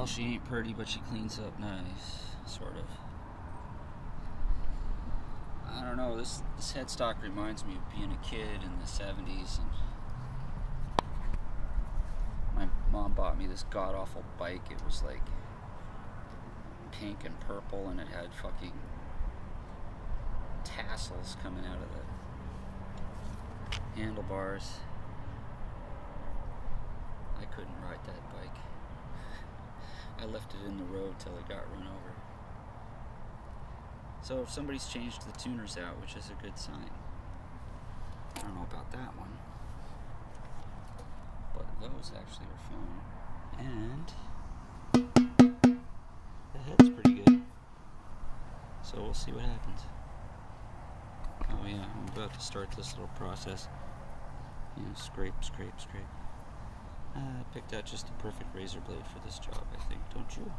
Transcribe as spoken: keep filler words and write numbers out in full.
Well, she ain't pretty, but she cleans up nice, sort of. I don't know, this, this headstock reminds me of being a kid in the seventies. And my mom bought me this god-awful bike. It was like pink and purple, and it had fucking tassels coming out of the handlebars. I couldn't ride that bike. I left it in the road till it got run over. So if somebody's changed the tuners out, which is a good sign. I don't know about that one. But those actually are fine. And the head's pretty good. So we'll see what happens. Oh yeah, I'm about to start this little process. You know, scrape, scrape, scrape. Uh, I picked out just the perfect razor blade for this job, I think, don't you?